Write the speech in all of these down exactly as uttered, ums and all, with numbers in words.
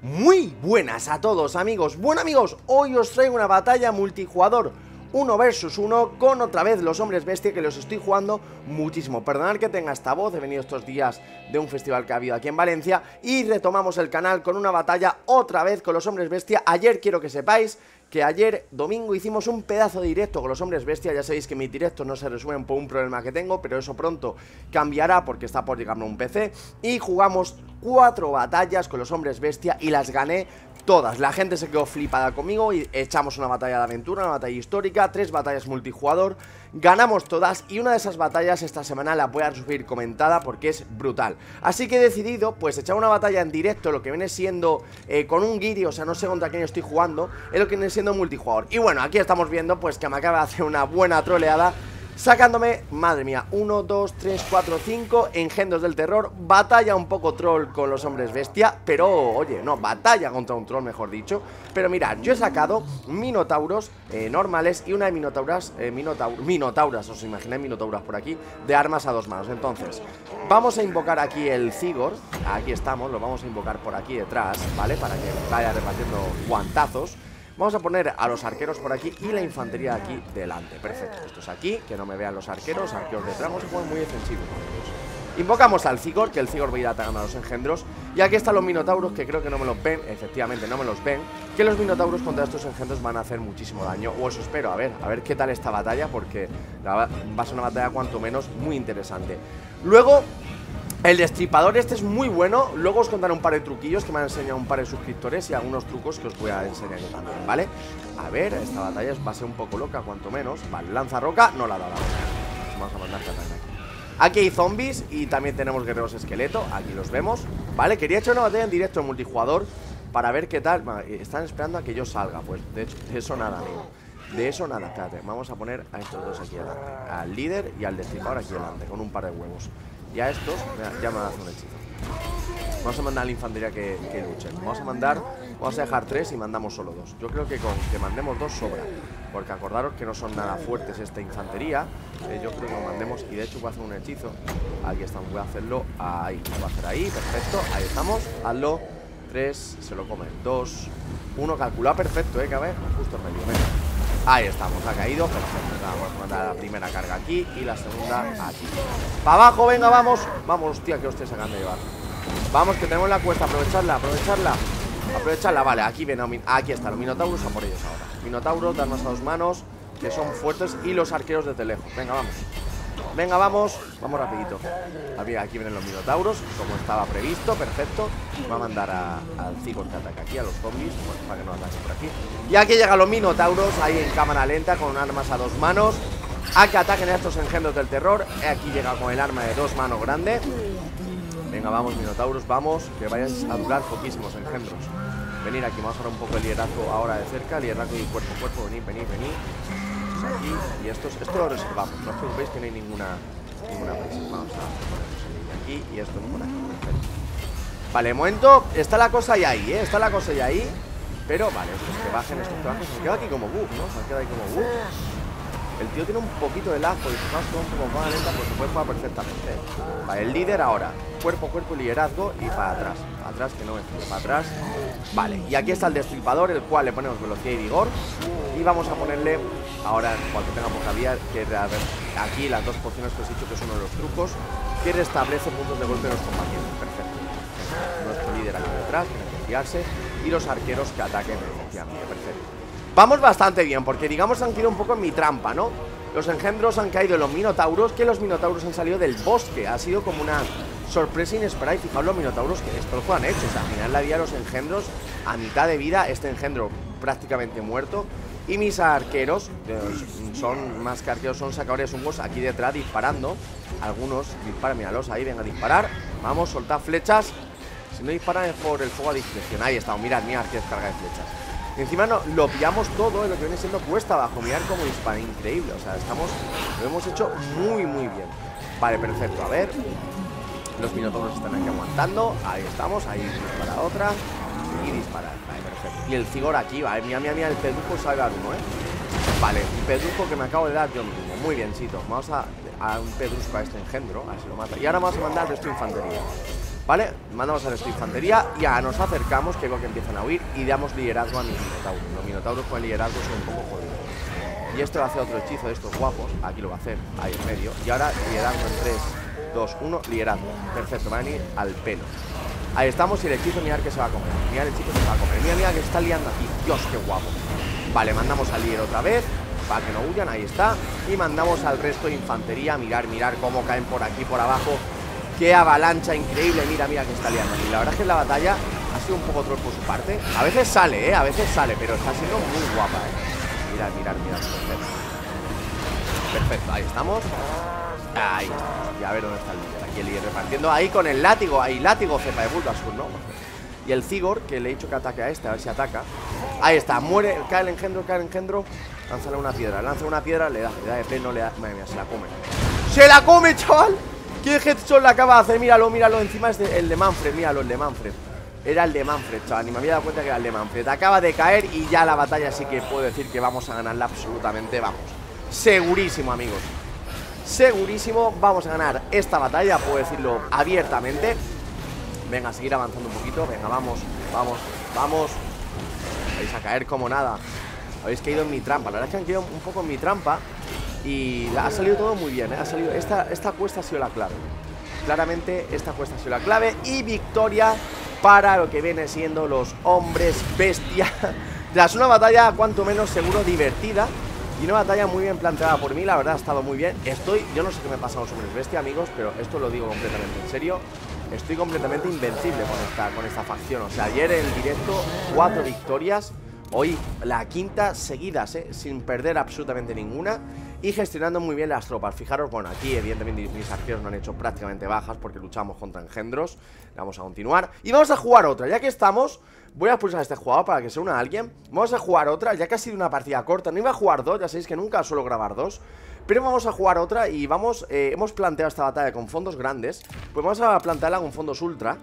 Muy buenas a todos, amigos. Bueno, amigos, hoy os traigo una batalla multijugador uno versus uno con otra vez los hombres bestia, que los estoy jugando muchísimo. Perdonad que tenga esta voz, he venido estos días de un festival que ha habido aquí en Valencia y retomamos el canal con una batalla otra vez con los hombres bestia. Ayer quiero que sepáis que ayer domingo hicimos un pedazo de directo con los hombres bestia. Ya sabéis que mis directos no se resuelven por un problema que tengo, pero eso pronto cambiará porque está por llegarme un P C. Y jugamos cuatro batallas con los hombres bestia y las gané todas. La gente se quedó flipada conmigo y echamos una batalla de aventura, una batalla histórica, tres batallas multijugador, ganamos todas y una de esas batallas esta semana la voy a subir comentada porque es brutal. Así que he decidido pues echar una batalla en directo, lo que viene siendo eh, con un guiri, o sea no sé contra quién estoy jugando, es lo que viene siendo multijugador. Y bueno, aquí estamos viendo pues que me acaba de hacer una buena troleada, sacándome, madre mía, uno, dos, tres, cuatro, cinco engendros del terror. Batalla un poco troll con los hombres bestia, pero, oye, no, batalla contra un troll, mejor dicho. Pero mirad, yo he sacado minotauros eh, normales y una de minotauras, eh, minotaur, minotauras, os imagináis minotauras por aquí, de armas a dos manos. Entonces, vamos a invocar aquí el Cigor, aquí estamos, lo vamos a invocar por aquí detrás, ¿vale? Para que vaya repartiendo guantazos. Vamos a poner a los arqueros por aquí y la infantería aquí delante. Perfecto, esto es aquí, que no me vean los arqueros. Arqueros detrás, vamos a jugar muy defensivos, amigos. Invocamos al Cigor, que el Cigor va a ir atacando a los engendros. Y aquí están los minotauros, que creo que no me los ven. Efectivamente, no me los ven. Que los minotauros contra estos engendros van a hacer muchísimo daño. O eso espero, a ver, a ver qué tal esta batalla, porque la, va a ser una batalla cuanto menos muy interesante. Luego, el destripador este es muy bueno. Luego os contaré un par de truquillos que me han enseñado un par de suscriptores y algunos trucos que os voy a enseñar yo también, ¿vale? A ver, esta batalla va a ser un poco loca, cuanto menos. Vale, lanza roca, no la da la roca. Vamos a mandar katana aquí. Aquí hay zombies y también tenemos guerreros esqueleto. Aquí los vemos, ¿vale? Quería echar una batalla en directo en multijugador para ver qué tal. Están esperando a que yo salga, pues de, hecho, de eso nada, amigo. De eso nada, espérate. Vamos a poner a estos dos aquí delante, al líder y al destripador aquí delante, con un par de huevos. Y a estos, ya me hace un hechizo. Vamos a mandar a la infantería que, que luchen. Vamos a mandar, vamos a dejar tres y mandamos solo dos. Yo creo que con que mandemos dos sobra, porque acordaros que no son nada fuertes esta infantería. eh, Yo creo que lo mandemos, y de hecho voy a hacer un hechizo. Aquí estamos, voy a hacerlo ahí. Lo voy a hacer ahí, perfecto, ahí estamos. Hazlo, tres, se lo comen, dos, uno, calcula, perfecto, eh, que a ver, justo en medio, venga. Ahí estamos, ha caído, perfecto. Vamos a mandar la primera carga aquí y la segunda aquí. ¡Para abajo, venga, vamos! Vamos, hostia, que os estoy sacando de llevar. Vamos, que tenemos la cuesta, aprovecharla, aprovecharla. Aprovecharla, vale, aquí viene, aquí está, los minotauros, a por ellos ahora. Minotauros, de armas a dos manos, que son fuertes, y los arqueros de lejos. Venga, vamos. Venga, vamos, vamos rapidito. Aquí vienen los minotauros, como estaba previsto, perfecto. Va a mandar a, al Cigor que ataque aquí, a los zombies, bueno, para que no ataquen por aquí. Y aquí llegan los minotauros, ahí en cámara lenta, con armas a dos manos, a que ataquen a estos engendros del terror. Aquí llega con el arma de dos manos grande. Venga, vamos, minotauros, vamos, que vayáis a durar poquísimos engendros. Venir aquí, vamos a ver un poco el liderazgo ahora de cerca, liderazgo y cuerpo a cuerpo, venid, venid, venid. Aquí, y estos, esto lo reservamos, no os preocupéis que no hay ninguna ninguna prisa. Vamos a ponernos aquí y esto por aquí, perfecto. Vale, de momento está la cosa ya ahí, ¿eh? Está la cosa ya ahí. Pero vale, estos que bajen, estos que bajen. Se me queda aquí como bug, ¿no? Se me queda ahí como bug. El tío tiene un poquito de lag, porque si no es un poco más lenta, pues se puede jugar perfectamente. Vale, el líder ahora, cuerpo a cuerpo, liderazgo y para atrás. Para atrás, que no me fío, para atrás. Vale, y aquí está el destripador, el cual le ponemos velocidad y vigor. Y vamos a ponerle, ahora cuando tengamos la vía, que a ver, aquí las dos pociones que os he dicho que es uno de los trucos, que restablece puntos de golpe de los compañeros. Perfecto. Nuestro líder aquí detrás, tiene que fiarse. Y los arqueros que ataquen efectivamente, perfecto. Vamos bastante bien, porque digamos han caído un poco en mi trampa, ¿no? Los engendros han caído en los minotauros, que los minotauros han salido del bosque. Ha sido como una sorpresa inesperada. Y fijaos los minotauros que esto lo han hecho. O sea, al final la vida de los engendros a mitad de vida, este engendro prácticamente muerto. Y mis arqueros, son más que arqueros, son sacadores hongos aquí detrás disparando. Algunos disparan, míralos ahí, venga a disparar. Vamos, soltad flechas. Si no disparan es por el fuego a discreción. Ahí está, mirad, mirad que descarga de flechas. Y encima no, lo pillamos todo en lo que viene siendo cuesta abajo. Mirad cómo dispara, increíble. O sea, estamos, lo hemos hecho muy, muy bien. Vale, perfecto, a ver. Los minotauros están aquí aguantando. Ahí estamos, ahí dispara otra. Y disparar, vale, perfecto. Y el Cigor aquí, vale, mira, mira, mira, el pedrujo sabe dar uno, ¿eh? Vale, un pedrujo que me acabo de dar yo mismo. Muy bien, chito. Vamos a, a un pedrusco a este engendro, a ver si lo mata. Y ahora vamos a mandar de esta infantería. ¿vale? Mandamos al resto de infantería. Ya nos acercamos, que veo que empiezan a huir. Y damos liderazgo a mis minotauros. Los minotauros con el liderazgo son un poco jodidos. Y este va a hacer otro hechizo de estos guapos. Aquí lo va a hacer, ahí en medio. Y ahora liderazgo en tres, dos, uno, liderazgo. Perfecto, van a ir al pelo. Ahí estamos y el hechizo, mirad que se va a comer. Mirad el hechizo que se va a comer. Mira, mira que está liando aquí. Dios, qué guapo. Vale, mandamos al líder otra vez para que no huyan, ahí está. Y mandamos al resto de infantería. Mirar, mirar cómo caen por aquí, por abajo. Qué avalancha increíble. Mira, mira que está liando aquí. La verdad es que la batalla ha sido un poco troll por su parte. A veces sale, eh, a veces sale, pero está siendo muy guapa, eh. Mirad, mirad, mirad. Perfecto. Perfecto, ahí estamos. Ahí estamos. Y a ver dónde está el líder. Aquí el líder repartiendo. Ahí con el látigo. Ahí, látigo cepa de Bulbasaur, ¿no? Y el Zigor, que le he dicho que ataque a este, a ver si ataca. Ahí está, muere, cae el engendro, cae el engendro. Lánzale una piedra, lanza una piedra, le da, le da de pleno, le da. Madre mía, se la come. ¡Se la come, chaval! ¿Qué headshot le acaba de hacer? Míralo, míralo. Encima es de, el de Manfred, míralo, el de Manfred. Era el de Manfred, chaval, ni me había dado cuenta que era el de Manfred. Acaba de caer y ya la batalla sí que puedo decir que vamos a ganarla absolutamente, vamos. Segurísimo, amigos. Segurísimo, vamos a ganar esta batalla, puedo decirlo abiertamente. Venga, a seguir avanzando un poquito. Venga, vamos, vamos, vamos. Vais a caer como nada. Habéis caído en mi trampa. La verdad es que han caído un poco en mi trampa. Y ha salido todo muy bien, ¿eh? Ha salido, esta, esta cuesta ha sido la clave. Claramente esta cuesta ha sido la clave. Y victoria para lo que viene siendo los hombres bestia. Tras una batalla cuanto menos seguro divertida. Y una batalla muy bien planteada por mí. La verdad ha estado muy bien. Estoy, yo no sé qué me pasa a los hombres bestia, amigos, pero esto lo digo completamente en serio. Estoy completamente invencible con esta, con esta facción. O sea, ayer en el directo, cuatro victorias. Hoy la quinta seguidas, ¿eh? Sin perder absolutamente ninguna. Y gestionando muy bien las tropas. Fijaros, bueno, aquí evidentemente mis arqueros no han hecho prácticamente bajas porque luchamos contra engendros. Vamos a continuar. Y vamos a jugar otra, ya que estamos. Voy a pulsar a este jugador para que se una a alguien. Vamos a jugar otra, ya que ha sido una partida corta. No iba a jugar dos, ya sabéis que nunca suelo grabar dos. Pero vamos a jugar otra y vamos, eh, hemos planteado esta batalla con fondos grandes. Pues vamos a plantearla con fondos ultra.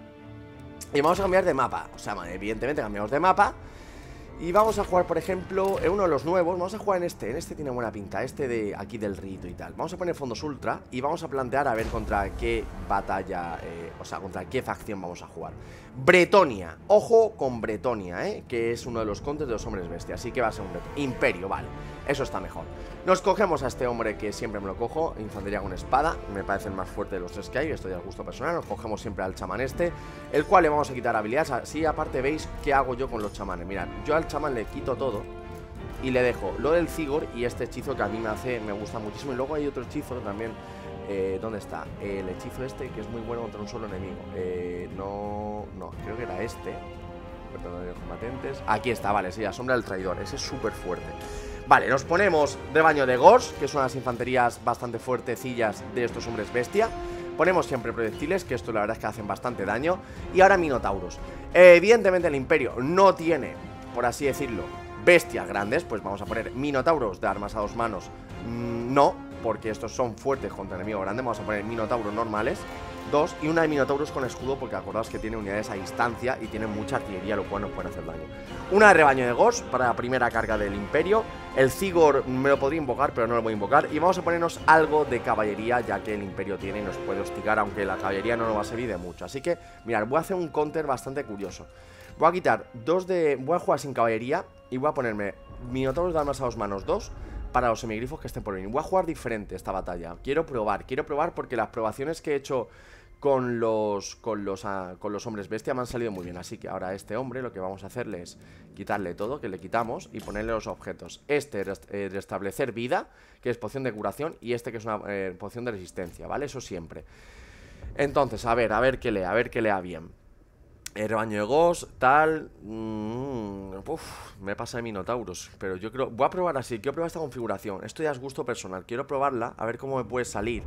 Y vamos a cambiar de mapa. O sea, evidentemente cambiamos de mapa. Y vamos a jugar, por ejemplo, en uno de los nuevos. Vamos a jugar en este, en este tiene buena pinta. Este de aquí del rito y tal. Vamos a poner fondos ultra y vamos a plantear a ver contra qué batalla, eh, o sea, contra qué facción vamos a jugar. Bretonia, ojo con Bretonia, eh, que es uno de los contes de los hombres bestia. Así que va a ser un Breton. Imperio, vale, eso está mejor. Nos cogemos a este hombre que siempre me lo cojo. Infantería con espada, me parece el más fuerte de los tres que hay. Esto ya es gusto personal. Nos cogemos siempre al chamán este, el cual le vamos a quitar habilidades. Así aparte veis qué hago yo con los chamanes. Mirad, yo al chamán le quito todo y le dejo lo del Zigor y este hechizo que a mí me hace, me gusta muchísimo. Y luego hay otro hechizo también. Eh, ¿Dónde está? El hechizo este que es muy bueno contra un solo enemigo. Eh, no, no, creo que era este. Perdón, de combatentes. Aquí está, vale, sí, la sombra del traidor. Ese es súper fuerte. Vale, nos ponemos rebaño de Gors, que son las infanterías bastante fuertecillas de estos hombres bestia. Ponemos siempre proyectiles, que esto la verdad es que hacen bastante daño. Y ahora minotauros. Eh, evidentemente el imperio no tiene, por así decirlo, bestias grandes. Pues vamos a poner minotauros de armas a dos manos. Mm, no, porque estos son fuertes contra enemigos grandes. Vamos a poner minotauros normales, dos, y una de minotauros con escudo, porque acordaos que tiene unidades a distancia y tiene mucha artillería, lo cual nos puede hacer daño. Una de rebaño de Gors para la primera carga del imperio. El Zigor me lo podría invocar, pero no lo voy a invocar. Y vamos a ponernos algo de caballería, ya que el imperio tiene y nos puede hostigar, aunque la caballería no nos va a servir de mucho. Así que, mirad, voy a hacer un counter bastante curioso. Voy a quitar dos de... Voy a jugar sin caballería y voy a ponerme minotauros de armas a dos manos, dos, para los semigrifos que estén por venir. Voy a jugar diferente esta batalla. Quiero probar, quiero probar porque las probaciones que he hecho con los con los, uh, con los hombres bestia me han salido muy bien. Así que ahora a este hombre lo que vamos a hacerle es quitarle todo, que le quitamos, y ponerle los objetos. Este, rest eh, restablecer vida, que es poción de curación, y este que es una eh, poción de resistencia, ¿vale? Eso siempre. Entonces, a ver, a ver qué lea, a ver qué lea bien. El rebaño de Gors, tal. Mmm, uf, me pasa de Minotauros. Pero yo creo. Voy a probar así. Quiero probar esta configuración. Esto ya es gusto personal. Quiero probarla. A ver cómo me puede salir.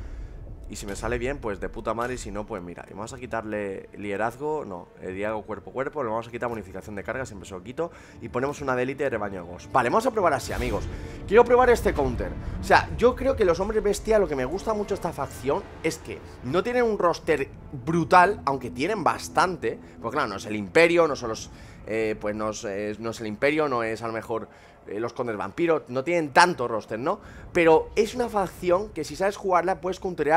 Y si me sale bien, pues de puta madre. Y si no, pues mira. Y vamos a quitarle liderazgo. No, el liderazgo cuerpo a cuerpo. Le vamos a quitar bonificación de carga. Siempre se lo quito. Y ponemos una de élite de rebaño de Gors. Vale, vamos a probar así, amigos. Quiero probar este counter. O sea, yo creo que los hombres bestia, lo que me gusta mucho de esta facción es que no tienen un roster brutal, aunque tienen bastante. Porque claro, no es el imperio, no son los... Eh, pues no es, eh, no es el imperio, no es a lo mejor eh, los condes vampiros. No tienen tanto roster, ¿no? Pero es una facción que si sabes jugarla puedes counterear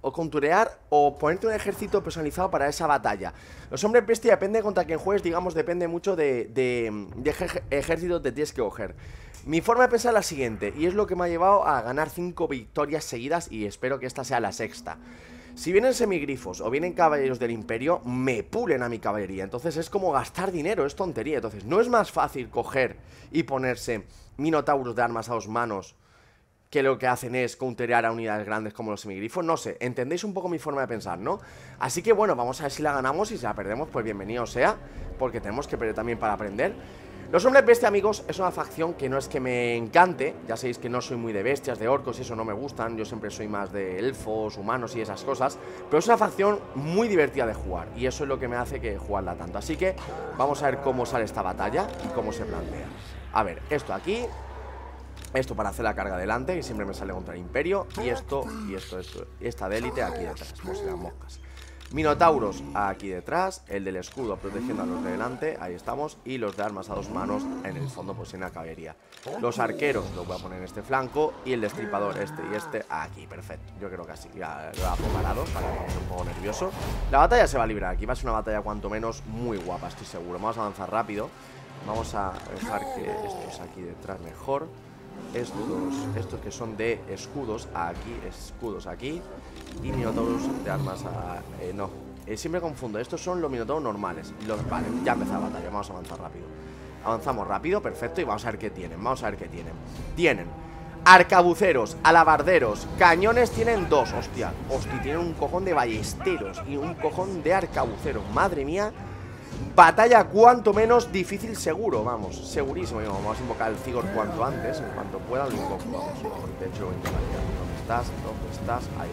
o conturear o ponerte un ejército personalizado para esa batalla. Los hombres bestia depende contra quien juegues, digamos, depende mucho de, de, de ejércitos que tienes que coger. Mi forma de pensar es la siguiente, y es lo que me ha llevado a ganar cinco victorias seguidas, y espero que esta sea la sexta. Si vienen semigrifos o vienen caballeros del imperio, me pulen a mi caballería. Entonces es como gastar dinero, es tontería. Entonces no es más fácil coger y ponerse minotauros de armas a dos manos, que lo que hacen es counterear a unidades grandes como los semigrifos. No sé, entendéis un poco mi forma de pensar, ¿no? Así que bueno, vamos a ver si la ganamos, y si la perdemos, pues bienvenido sea, porque tenemos que perder también para aprender. Los hombres bestia, amigos, es una facción que no es que me encante. Ya sabéis que no soy muy de bestias, de orcos, y eso no me gustan. Yo siempre soy más de elfos, humanos y esas cosas. Pero es una facción muy divertida de jugar, y eso es lo que me hace que jugarla tanto. Así que vamos a ver cómo sale esta batalla y cómo se plantea. A ver, esto aquí, esto para hacer la carga adelante, que siempre me sale contra el imperio. Y esto, y esto, esto, esta de élite aquí detrás, como si las moscas. Minotauros aquí detrás, el del escudo protegiendo a los de delante, ahí estamos. Y los de armas a dos manos en el fondo, pues en la caballería. Los arqueros los voy a poner en este flanco, y el destripador este y este aquí, perfecto. Yo creo que así, ya lo he preparado para que esté un poco nervioso. La batalla se va a librar aquí, va a ser una batalla cuanto menos muy guapa, estoy seguro. Vamos a avanzar rápido, vamos a dejar que estos aquí detrás mejor. Estos, estos que son de escudos aquí, escudos aquí. Y minotauros de armas a, eh, no, eh, siempre confundo. Estos son los minotauros normales los, vale, ya empezó la batalla, vamos a avanzar rápido. Avanzamos rápido, perfecto, y vamos a ver qué tienen. Vamos a ver qué tienen. Tienen arcabuceros, alabarderos, cañones tienen dos, hostia. Hostia, tienen un cojón de ballesteros y un cojón de arcabuceros, madre mía. Batalla cuanto menos difícil seguro, vamos, segurísimo. Vamos a invocar al Cigor cuanto antes, en cuanto pueda lo invocamos. De hecho, lo invocaría. ¿Dónde estás? ¿Dónde estás? Ahí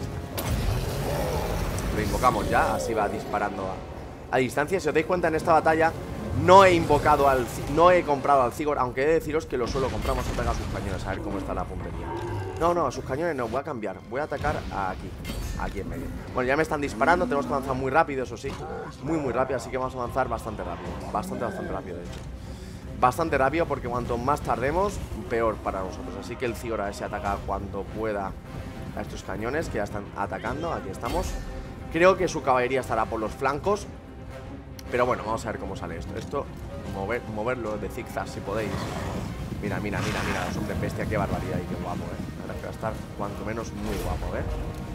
está. Lo invocamos ya, así va disparando a, a distancia. Si os dais cuenta, en esta batalla no he invocado al, no he comprado al Cigor, aunque he de deciros que lo suelo comprar. Vamos a pegar a sus cañones, a ver cómo está la puntería. No, no, a sus cañones no, voy a cambiar. Voy a atacar aquí, aquí en medio. Bueno, ya me están disparando, tenemos que avanzar muy rápido, eso sí. Muy, muy rápido, así que vamos a avanzar bastante rápido. Bastante, bastante rápido, de hecho. Bastante rápido, porque cuanto más tardemos, peor para nosotros. Así que el Cigor a ver si ataca cuando pueda a estos cañones que ya están atacando. Aquí estamos. Creo que su caballería estará por los flancos, pero bueno, vamos a ver cómo sale esto. Esto, mover, moverlo de zigzag si podéis. Mira, mira, mira, mira, los hombres bestia, qué barbaridad y qué guapo, eh. Ahora que va a estar cuanto menos muy guapo, eh.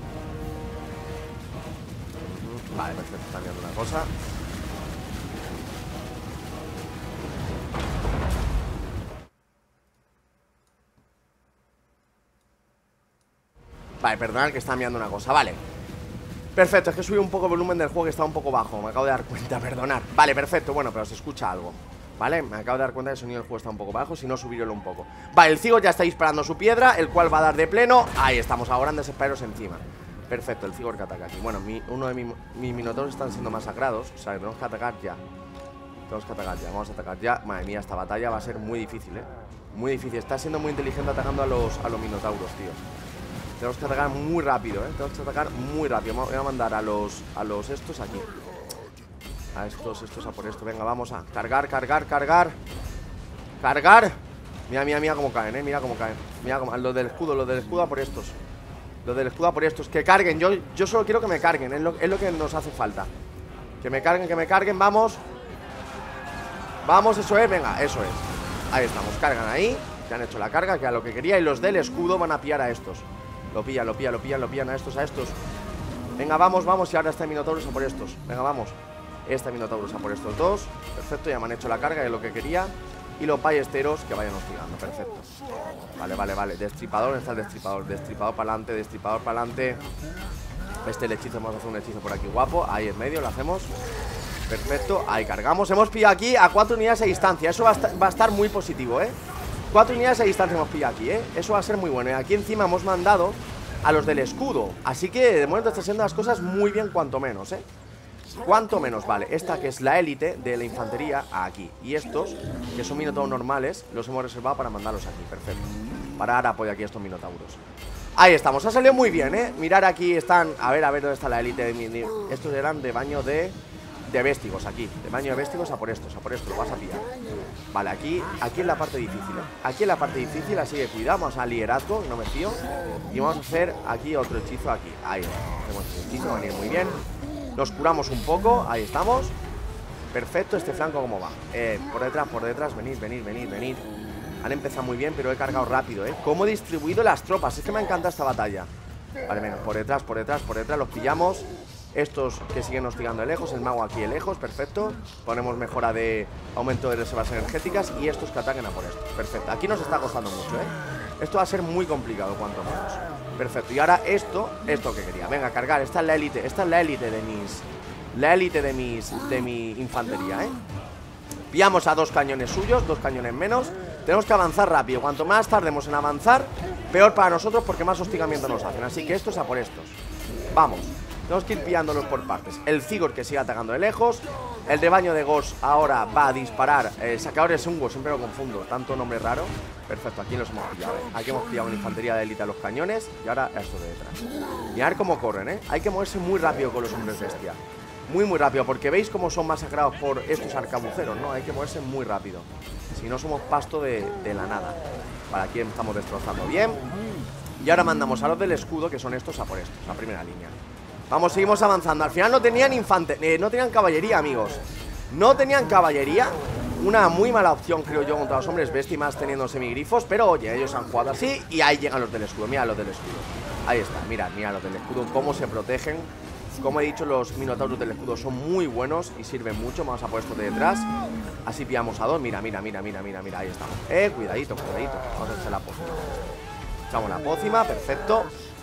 Vale, perfecto, está mirando una cosa. Vale, perdonad que está mirando una cosa, vale. Perfecto, es que subí un poco el volumen del juego, que está un poco bajo, me acabo de dar cuenta, perdonad. Vale, perfecto, bueno, pero se escucha algo. Vale, me acabo de dar cuenta que el sonido del juego está un poco bajo, si no, subirlo un poco. Vale, el Cigor ya está disparando su piedra, el cual va a dar de pleno. Ahí estamos, ahora en desesperaros encima. Perfecto, el Cigor que ataca aquí. Bueno, mi, uno de mis mi minotauros están siendo masacrados, o sea, tenemos que atacar ya. Tenemos que atacar ya, vamos a atacar ya. Madre mía, esta batalla va a ser muy difícil, eh. Muy difícil, está siendo muy inteligente atacando a los, a los minotauros, tío. Tenemos que atacar muy rápido, eh. Tenemos que atacar muy rápido. Voy a mandar a los, a los estos aquí. A estos, estos a por esto. Venga, vamos a cargar, cargar, cargar. Cargar. Mira, mira, mira cómo caen, eh. Mira cómo caen. Mira cómo, los del escudo, los del escudo a por estos. Los del escudo a por estos. Que carguen, yo, yo solo quiero que me carguen. Es lo, es lo que nos hace falta. Que me carguen, que me carguen, vamos. Vamos, eso es, venga, eso es. Ahí estamos, cargan ahí. Que han hecho la carga, que era lo que quería. Y los del escudo van a pillar a estos. Lo pillan, lo pillan, lo pillan, lo pillan a estos, a estos. Venga, vamos, vamos. Y ahora está Minotauros a por estos. Venga, vamos. Este Minotauros a por estos dos. Perfecto, ya me han hecho la carga de lo que quería. Y los ballesteros que vayan hostigando, perfecto. Vale, vale, vale, destripador, ¿dónde está el destripador? Destripador para adelante, destripador para adelante. Este el hechizo, vamos a hacer un hechizo por aquí guapo. Ahí en medio, lo hacemos. Perfecto, ahí cargamos. Hemos pillado aquí a cuatro unidades a distancia. Eso va a estar, va a estar muy positivo, ¿eh? Cuatro unidades a distancia hemos pillado aquí, ¿eh? Eso va a ser muy bueno. Y aquí encima hemos mandado a los del escudo. Así que de momento están haciendo las cosas muy bien, cuanto menos, ¿eh? Cuanto menos, vale. Esta que es la élite de la infantería, aquí. Y estos, que son minotauros normales, los hemos reservado para mandarlos aquí, perfecto. Para dar apoyo aquí a estos minotauros. Ahí estamos, ha salido muy bien, ¿eh? Mirar aquí están, a ver, a ver dónde está la élite de, Estos eran de baño de de véstigos aquí. De baño de véstigos a por estos, a por esto, lo vas a pillar. Vale, aquí, aquí es la parte difícil, ¿eh? Aquí es la parte difícil, así que cuidamos al liderazgo, no me fío. Y vamos a hacer aquí otro hechizo aquí. Ahí, hacemos el hechizo, va a venir muy bien. Nos curamos un poco, ahí estamos. Perfecto, este flanco cómo va. Eh, por detrás, por detrás, venid, venid, venid, venid. Han empezado muy bien, pero he cargado rápido, ¿eh? ¿Cómo he distribuido las tropas? Es que me encanta esta batalla. Vale, venga, por detrás, por detrás, por detrás, los pillamos. Estos que siguen hostigando de lejos, el mago aquí de lejos, perfecto. Ponemos mejora de aumento de reservas energéticas. Y estos que ataquen a por esto, perfecto. Aquí nos está costando mucho, ¿eh? Esto va a ser muy complicado, cuanto menos. Perfecto, y ahora esto, esto que quería. Venga, cargar, esta es la élite, esta es la élite de mis... La élite de mis... de mi infantería, ¿eh? Pillamos a dos cañones suyos, dos cañones menos. Tenemos que avanzar rápido, cuanto más tardemos en avanzar, peor para nosotros porque más hostigamiento nos hacen. Así que estos a por estos. Vamos. Tenemos que ir pillándolos por partes. El Cigor que sigue atacando de lejos. El de baño de Ghost ahora va a disparar. El sacador de Sungo, siempre lo confundo. Tanto nombre raro. Perfecto, aquí los hemos pillado, ¿eh? Aquí hemos pillado una infantería de élite a los cañones. Y ahora esto de detrás. Mirad cómo corren, ¿eh? Hay que moverse muy rápido con los hombres bestia. Muy muy rápido, porque veis cómo son masacrados por estos arcabuceros, ¿no? Hay que moverse muy rápido. Si no somos pasto de, de la nada. Para aquí estamos destrozando bien. Y ahora mandamos a los del escudo, que son estos, a por estos, la primera línea. Vamos, seguimos avanzando. Al final no tenían infante, eh, no tenían caballería, amigos. No tenían caballería. Una muy mala opción, creo yo, contra los hombres bestia, más teniendo semigrifos. Pero oye, ellos han jugado así. Y ahí llegan los del escudo, mira los del escudo. Ahí está, mirad, mirad los del escudo, cómo se protegen. Como he dicho, los minotauros del escudo son muy buenos y sirven mucho. Vamos a por esto de detrás. Así pillamos a dos, mira, mira, mira, mira, mira, mira. Ahí estamos, eh, cuidadito, cuidadito. Vamos a echar la pócima. Echamos la pócima, perfecto.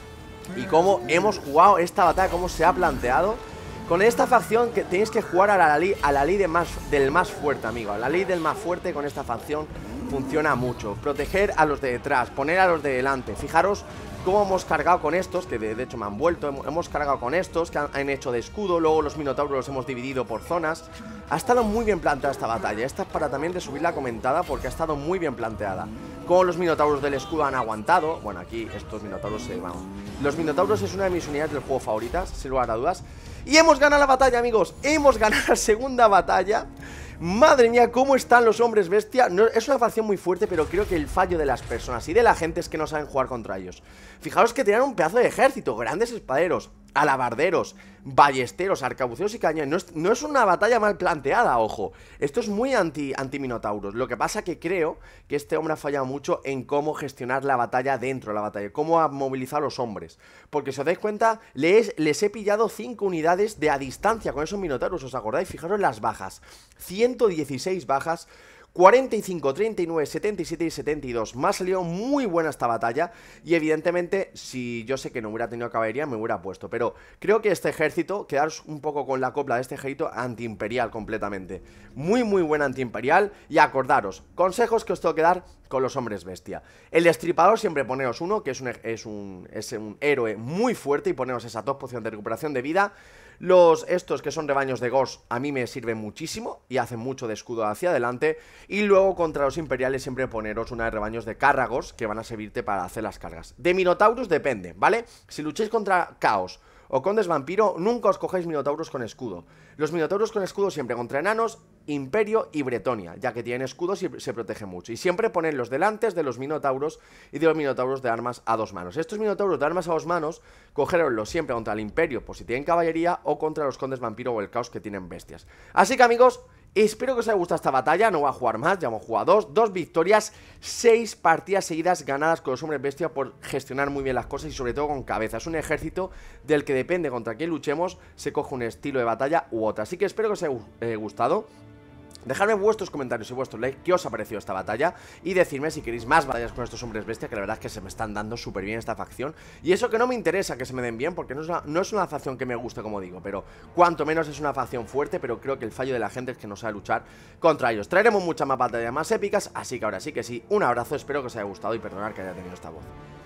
Y cómo hemos jugado esta batalla, cómo se ha planteado. Con esta facción que tenéis que jugar a la ley, a la ley de más, del más fuerte, amigo. A la ley del más fuerte con esta facción funciona mucho. Proteger a los de detrás, poner a los de delante. Fijaros cómo hemos cargado con estos, que de, de hecho me han vuelto. Hemos, hemos cargado con estos, que han, han hecho de escudo. Luego los minotauros los hemos dividido por zonas. Ha estado muy bien planteada esta batalla. Esta es para también de subir la comentada, porque ha estado muy bien planteada. Como los minotauros del escudo han aguantado. Bueno, aquí estos minotauros se van. Los minotauros es una de mis unidades del juego favoritas, sin lugar a dudas. Y hemos ganado la batalla, amigos. Hemos ganado la segunda batalla. Madre mía, cómo están los hombres bestia. No, es una facción muy fuerte, pero creo que el fallo de las personas y de la gente es que no saben jugar contra ellos. Fijaros que tenían un pedazo de ejército, grandes espaderos, alabarderos, ballesteros, arcabuceros y cañones. No es, no es una batalla mal planteada, ojo. Esto es muy anti, anti-minotauros. Lo que pasa que creo que este hombre ha fallado mucho en cómo gestionar la batalla dentro de la batalla, cómo movilizar a los hombres. Porque si os dais cuenta, les, les he pillado cinco unidades de a distancia con esos minotauros, ¿os acordáis? Fijaros las bajas. ciento dieciséis bajas. cuarenta y cinco, treinta y nueve, setenta y siete y setenta y dos. Me ha salido muy buena esta batalla. Y evidentemente, si yo sé que no hubiera tenido caballería, me hubiera puesto. Pero creo que este ejército, quedaros un poco con la copla de este ejército antiimperial completamente. Muy muy buen antiimperial. Y acordaros, consejos que os tengo que dar con los hombres bestia. El destripador, siempre poneros uno, que es un, es un, es un héroe muy fuerte. Y poneros esa top poción de recuperación de vida. Los estos que son rebaños de Ghost a mí me sirven muchísimo y hacen mucho de escudo hacia adelante. Y luego contra los imperiales siempre poneros una de rebaños de Cárragos que van a servirte para hacer las cargas. De Minotauros depende, ¿vale? Si lucháis contra Caos o Condes Vampiro, nunca os cojáis Minotauros con escudo. Los Minotauros con escudo siempre contra enanos, Imperio y Bretonia, ya que tienen escudos y se protegen mucho. Y siempre ponedlos delante de los Minotauros y de los Minotauros de armas a dos manos. Estos Minotauros de armas a dos manos, cogeroslos siempre contra el Imperio, por si tienen caballería, o contra los Condes Vampiro o el Caos que tienen bestias. Así que, amigos, espero que os haya gustado esta batalla. No voy a jugar más, ya hemos jugado dos Dos victorias, seis partidas seguidas ganadas con los hombres bestia por gestionar muy bien las cosas y sobre todo con cabeza. Es un ejército del que depende contra quién luchemos, se coge un estilo de batalla u otra. Así que espero que os haya eh, gustado. Dejadme vuestros comentarios y vuestros likes, qué os ha parecido esta batalla. Y decidme si queréis más batallas con estos hombres bestia, que la verdad es que se me están dando súper bien esta facción. Y eso que no me interesa que se me den bien, porque no es, una, no es una facción que me guste, como digo. Pero cuanto menos es una facción fuerte, pero creo que el fallo de la gente es que no sabe luchar contra ellos. Traeremos muchas más batallas más épicas, así que ahora sí que sí. Un abrazo, espero que os haya gustado y perdonad que haya tenido esta voz.